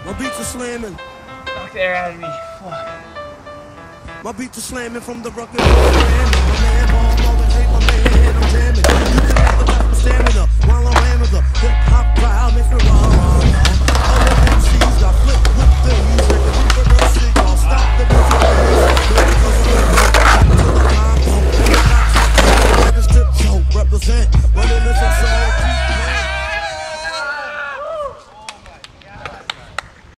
My beats are slamming. Knock the air out of me. Fuck. My beats are slamming from the ruckus. My man ball.